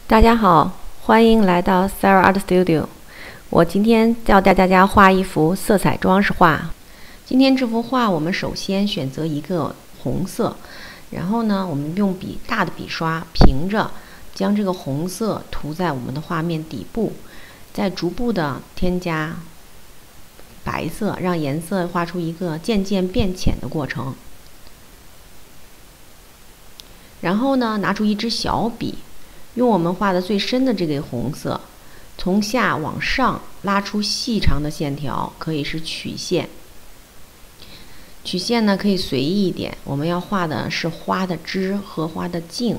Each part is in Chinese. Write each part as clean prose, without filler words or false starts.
大家好，欢迎来到 Sarah Art Studio。我今天要带大家画一幅色彩装饰画。今天这幅画，我们首先选择一个红色，然后呢，我们用大的笔刷平着将这个红色涂在我们的画面底部，再逐步的添加白色，让颜色画出一个渐渐变浅的过程。然后呢，拿出一支小笔，用我们画的最深的这个红色，从下往上拉出细长的线条，可以是曲线。曲线呢可以随意一点，我们要画的是花的枝和花的茎。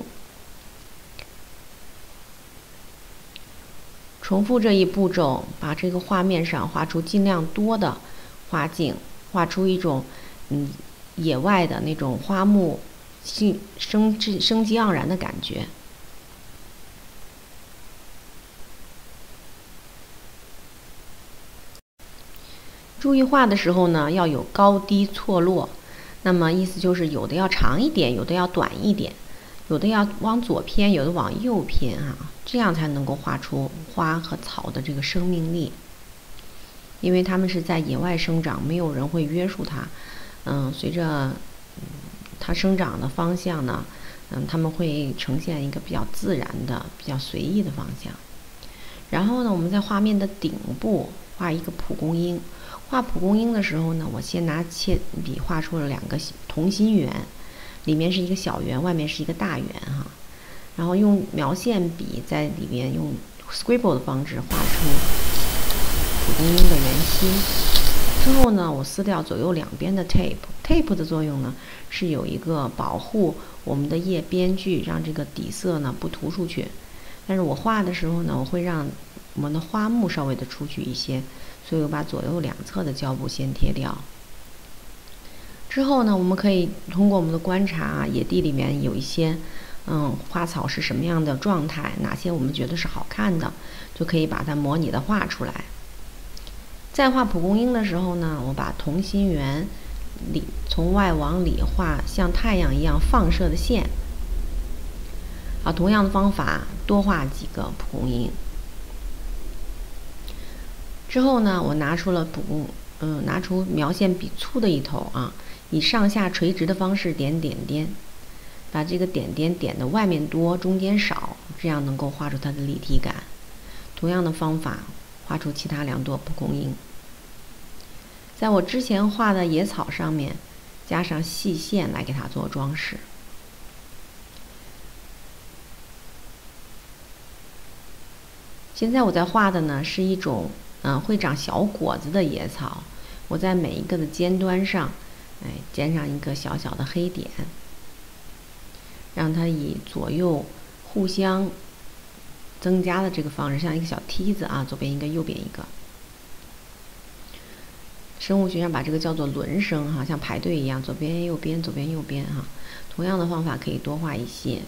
重复这一步骤，把这个画面上画出尽量多的花茎，画出一种野外的那种花木生机盎然的感觉。注意画的时候呢，要有高低错落。那么意思就是有的要长一点，有的要短一点，有的要往左偏，有的往右偏这样才能够画出花和草的这个生命力。因为它们是在野外生长，没有人会约束它。随着它生长的方向呢，它们会呈现一个比较自然的、比较随意的方向。然后呢，我们在画面的顶部画一个蒲公英。画蒲公英的时候呢，我先拿铅笔画出了2个同心圆，里面是一个小圆，外面是一个大圆然后用描线笔在里面用 scribble 的方式画出蒲公英的圆心。之后呢，我撕掉左右两边的 tape 的作用呢，是有一个保护我们的页边距，让这个底色呢不凸出去。但是我画的时候呢，我会让我们的花木稍微的出去一些，所以我把左右两侧的胶布先贴掉。之后呢，我们可以通过我们的观察野地里面有一些花草是什么样的状态，哪些我们觉得是好看的，就可以把它模拟的画出来。在画蒲公英的时候呢，我把同心圆里从外往里画像太阳一样放射的线。同样的方法多画几个蒲公英。之后呢，我拿出了拿出描线笔粗的一头以上下垂直的方式点点点，把这个点点点的外面多，中间少，这样能够画出它的立体感。同样的方法画出其他2朵蒲公英。在我之前画的野草上面加上细线来给它做装饰。现在我在画的呢是一种会长小果子的野草，我在每一个的尖端上尖上一个小小的黑点，让它以左右互相增加的这个方式，像一个小梯子左边一个右边一个。生物学上把这个叫做轮生像排队一样，左边右边左边右边同样的方法可以多画一些。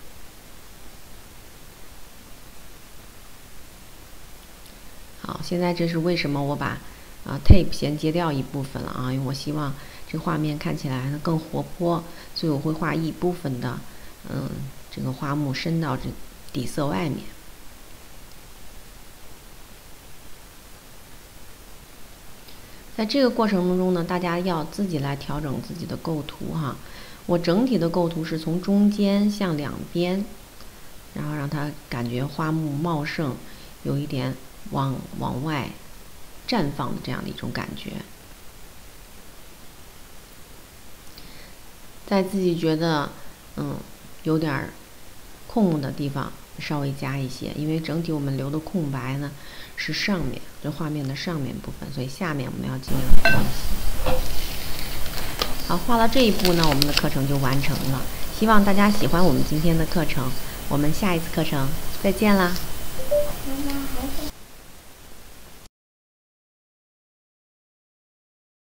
好，现在这是为什么我把tape 先揭掉一部分了因为我希望这个画面看起来更活泼，所以我会画一部分的这个花木伸到这底色外面。在这个过程中呢，大家要自己来调整自己的构图我整体的构图是从中间向两边，然后让它感觉花木茂盛，有一点往外绽放的这样的一种感觉。在自己觉得有点空的地方稍微加一些，因为整体我们留的空白呢是上面，这画面的上面部分，所以下面我们要尽量放弃。好，画到这一步呢，我们的课程就完成了。希望大家喜欢我们今天的课程，我们下一次课程再见啦。 妈妈还是